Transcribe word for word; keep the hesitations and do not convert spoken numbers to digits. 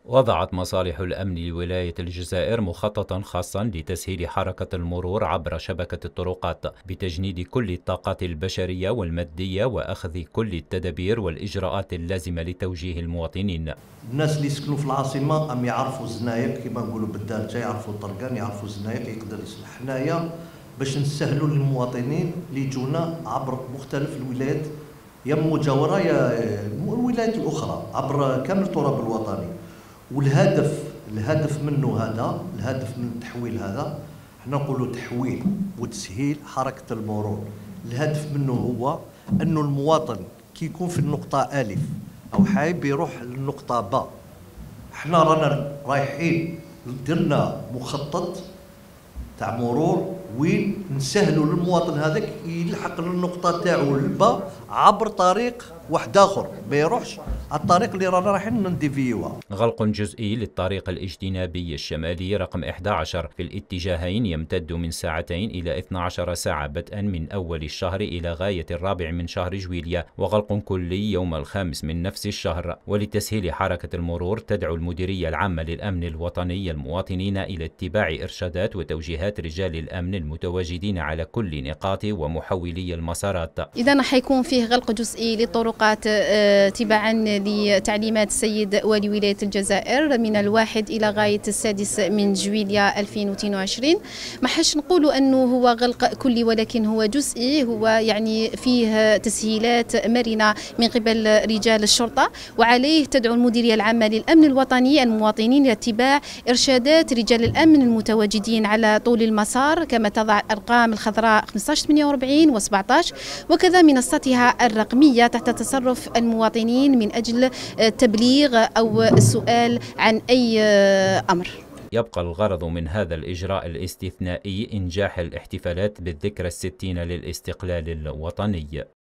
وضعت مصالح الأمن لولاية الجزائر مخططا خاصا لتسهيل حركة المرور عبر شبكة الطرقات بتجنيد كل الطاقات البشرية والمادية وأخذ كل التدابير والإجراءات اللازمة لتوجيه المواطنين. الناس اللي يسكنوا في العاصمة أم يعرفوا الزنايق كما نقولوا بالدارجة، يعرفوا الطرقان، يعرفوا الزنايق، يقدر يصلح. حنايا باش نسهلوا للمواطنين اللي يجونا عبر مختلف الولايات يا مجاورة يا الولايات الأخرى عبر كامل التراب الوطني. والهدف الهدف منه هذا الهدف من التحويل هذا احنا نقولوا تحويل وتسهيل حركة المرور. الهدف منه هو انه المواطن كي يكون في النقطة ألف أو حايب يروح للنقطة باء، احنا رانا رايحين درنا مخطط تاع مرور وين نسهلوا للمواطن هذاك يلحق للنقطة تاعو الباء عبر طريق واحد آخر، ما يروحش على الطريق اللي رانا رايحين نديفيوها. غلق جزئي للطريق الاجتنابي الشمالي رقم إحدى عشر في الاتجاهين يمتد من ساعتين إلى اثنتي عشرة ساعة بدءا من أول الشهر إلى غاية الرابع من شهر جويلية، وغلق كلي يوم الخامس من نفس الشهر. ولتسهيل حركة المرور تدعو المديرية العامة للأمن الوطني المواطنين إلى اتباع إرشادات وتوجيهات رجال الأمن المتواجدين على كل نقاط ومحولي المسارات. إذا حيكون فيه غلق جزئي للطرقات تبعا لتعليمات السيد والي ولاية الجزائر من الواحد إلى غاية السادس من جويلية ألفين واثنين وعشرين. ما حش نقولوا أنه هو غلق كلي ولكن هو جزئي، هو يعني فيه تسهيلات مرنة من قبل رجال الشرطة، وعليه تدعو المديرية العامة للأمن الوطني المواطنين إلى اتباع إرشادات رجال الأمن المتواجدين على طول المسار، كما تضع الأرقام الخضراء خمسة عشر ثمانية وأربعين و سبعة عشر وكذا منصتها الرقمية تحت تصرف المواطنين من أجل التبليغ أو السؤال عن أي أمر. يبقى الغرض من هذا الإجراء الاستثنائي إنجاح الاحتفالات بالذكرى الستين للاستقلال الوطني.